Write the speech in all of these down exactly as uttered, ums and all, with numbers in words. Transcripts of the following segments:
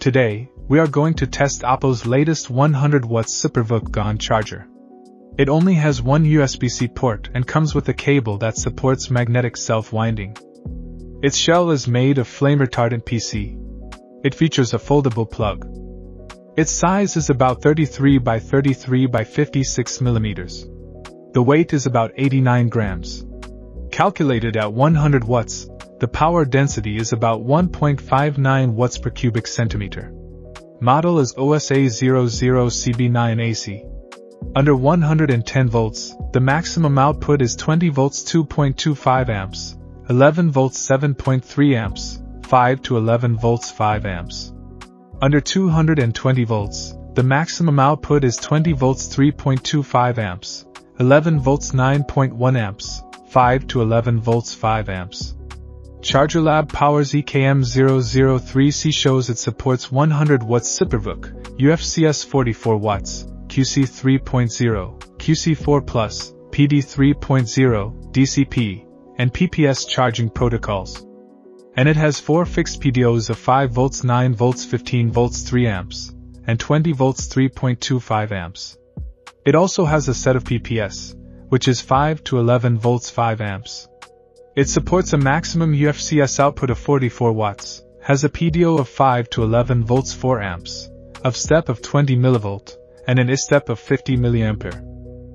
Today, we are going to test OPPO's latest one hundred watt SUPERVOOC GaN charger. It only has one U S B C port and comes with a cable that supports magnetic self-winding. Its shell is made of flame-retardant P C. It features a foldable plug. Its size is about thirty-three by thirty-three by fifty-six millimeters. The weight is about eighty-nine grams. Calculated at one hundred watts, the power density is about one point five nine watts per cubic centimeter. Model is O S A zero zero C B nine A C. Under one hundred ten volts, the maximum output is twenty volts two point two five amps, eleven volts seven point three amps, five to eleven volts five amps. Under two hundred twenty volts, the maximum output is twenty volts three point two five amps, eleven volts nine point one amps, five to eleven volts five amps. ChargerLAB Powers E K M zero zero three C shows it supports one hundred watt SUPERVOOC, U F C S forty-four watts, Q C three point zero, Q C four plus, P D three point zero, D C P, and P P S charging protocols. And it has four fixed P D Os of five volts nine volts fifteen volts three amps, and twenty volts three point two five amps. It also has a set of P P S, which is five to eleven volts five amps. It supports a maximum U F C S output of forty-four watts, has a P D O of five to eleven volts four amps, of step of twenty millivolt, and an I step of fifty milliampere.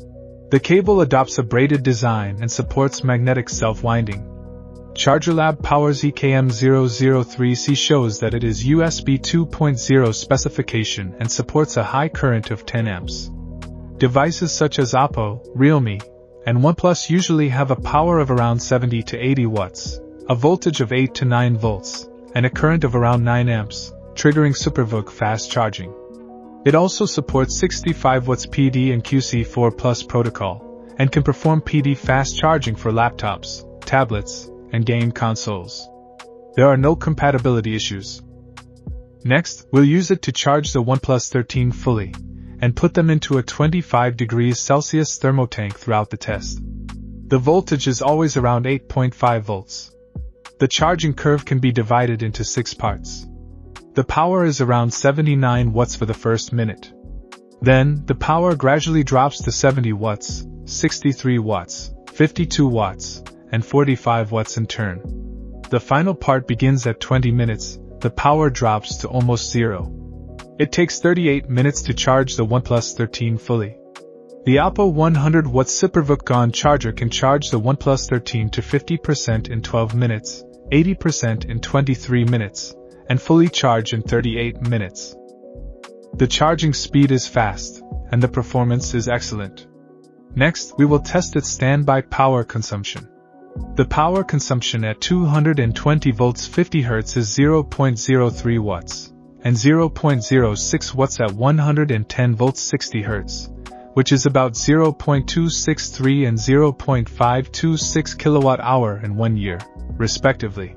The cable adopts a braided design and supports magnetic self-winding. ChargerLAB Powers E K M zero zero three C shows that it is U S B two point oh specification and supports a high current of ten amps. Devices such as OPPO, Realme, and OnePlus usually have a power of around seventy to eighty watts, a voltage of eight to nine volts, and a current of around nine amps, triggering SUPERVOOC fast charging. It also supports sixty-five watts P D and Q C four plus protocol, and can perform P D fast charging for laptops, tablets, and game consoles. There are no compatibility issues. Next, we'll use it to charge the OnePlus thirteen fully, and put them into a twenty-five degrees Celsius thermotank throughout the test. The voltage is always around eight point five volts. The charging curve can be divided into six parts. The power is around seventy-nine watts for the first minute. Then, the power gradually drops to seventy watts, sixty-three watts, fifty-two watts, and forty-five watts in turn. The final part begins at twenty minutes, the power drops to almost zero. It takes thirty-eight minutes to charge the OnePlus thirteen fully. The OPPO one hundred watt SUPERVOOC GaN charger can charge the OnePlus thirteen to fifty percent in twelve minutes, eighty percent in twenty-three minutes, and fully charge in thirty-eight minutes. The charging speed is fast, and the performance is excellent. Next, we will test its standby power consumption. The power consumption at two hundred twenty volts fifty hertz is zero point zero three watts, and zero point zero six watts at one hundred ten volts sixty hertz, which is about zero point two six three and zero point five two six kilowatt hour in one year, respectively.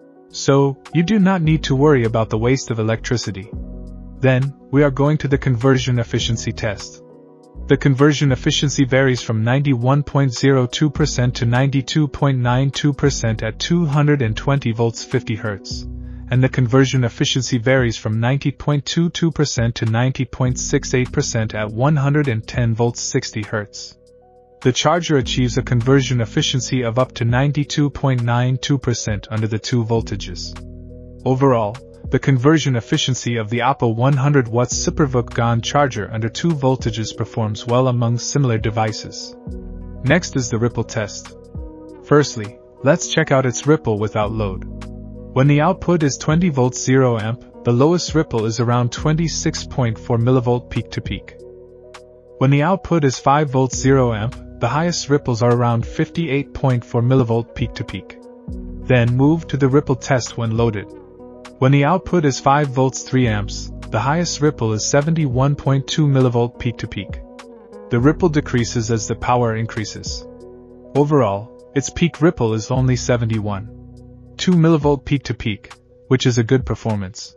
So, you do not need to worry about the waste of electricity. Then, we are going to the conversion efficiency test. The conversion efficiency varies from ninety-one point zero two percent to ninety-two point nine two percent at two hundred twenty volts fifty hertz, and the conversion efficiency varies from ninety point two two percent to ninety point six eight percent at one hundred ten volts sixty hertz. The charger achieves a conversion efficiency of up to ninety-two point nine two percent under the two voltages. Overall, the conversion efficiency of the OPPO one hundred watt SUPERVOOC GaN charger under two voltages performs well among similar devices. Next is the ripple test. Firstly, let's check out its ripple without load. When the output is twenty volts zero amp, the lowest ripple is around twenty-six point four millivolt peak to peak. When the output is five volts zero amp, the highest ripples are around fifty-eight point four millivolt peak to peak. Then move to the ripple test when loaded. When the output is five volts three amps, the highest ripple is seventy-one point two millivolt peak to peak. The ripple decreases as the power increases. Overall, its peak ripple is only seventy-one point two millivolt peak to peak, which is a good performance.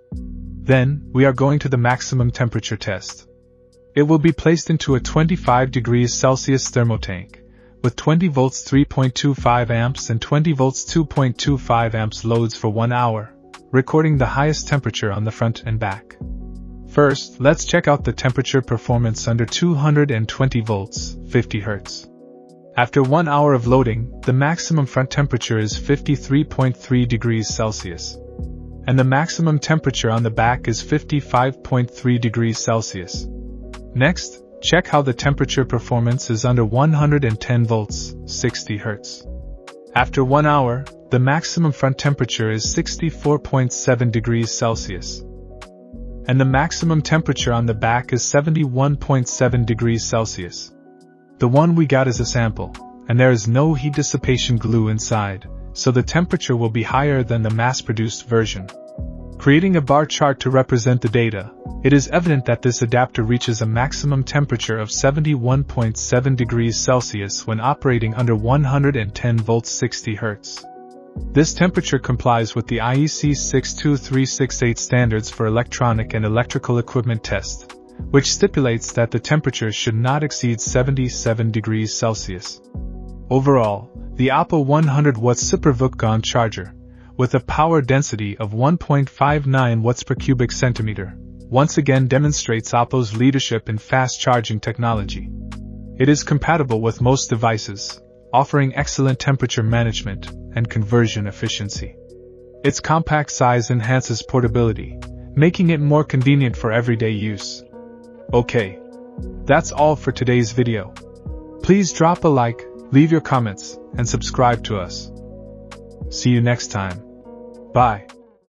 Then, we are going to the maximum temperature test. It will be placed into a twenty-five degrees Celsius thermotank, with twenty volts three point two five amps and twenty volts two point two five amps loads for one hour, recording the highest temperature on the front and back. First, let's check out the temperature performance under two hundred twenty volts, fifty hertz. After one hour of loading, the maximum front temperature is fifty-three point three degrees Celsius. And the maximum temperature on the back is fifty-five point three degrees Celsius. Next, check how the temperature performance is under one hundred ten volts, sixty hertz. After one hour, the maximum front temperature is sixty-four point seven degrees Celsius. And the maximum temperature on the back is seventy-one point seven degrees Celsius. The one we got is a sample, and there is no heat dissipation glue inside, so the temperature will be higher than the mass-produced version. Creating a bar chart to represent the data, it is evident that this adapter reaches a maximum temperature of seventy-one point seven degrees Celsius when operating under one hundred ten volts, sixty hertz. This temperature complies with the I E C six two three six eight standards for electronic and electrical equipment test, which stipulates that the temperature should not exceed seventy-seven degrees Celsius. Overall, the OPPO one hundred watt SUPERVOOC GaN charger, with a power density of one point five nine watts per cubic centimeter, once again demonstrates OPPO's leadership in fast charging technology. It is compatible with most devices, offering excellent temperature management and conversion efficiency. Its compact size enhances portability, making it more convenient for everyday use. Okay, that's all for today's video. Please drop a like, leave your comments, and subscribe to us. See you next time. Bye.